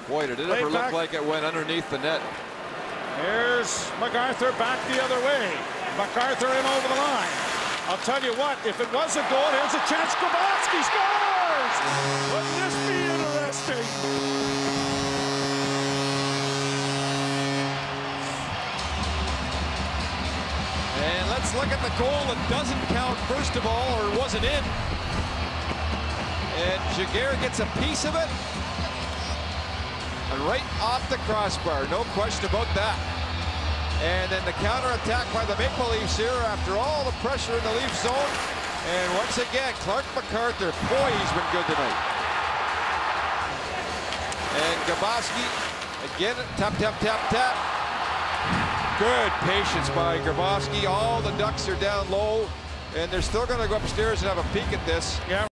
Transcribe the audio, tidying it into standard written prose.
Boy, did it ever look like it went underneath the net. Here's MacArthur back the other way. MacArthur in over the line. I'll tell you what, if it was a goal, here's a chance. Grabowski scores! Wouldn't this be interesting? And let's look at the goal that doesn't count, first of all, or wasn't in. And Giguère gets a piece of it. And right off the crossbar, no question about that. And then the counter-attack by the Maple Leafs here after all the pressure in the Leaf zone. And once again, Clark MacArthur, boy, he's been good tonight. And Grabowski, again, tap, tap, tap, tap. Good patience by Grabowski. All the Ducks are down low, and they're still going to go upstairs and have a peek at this. Yeah.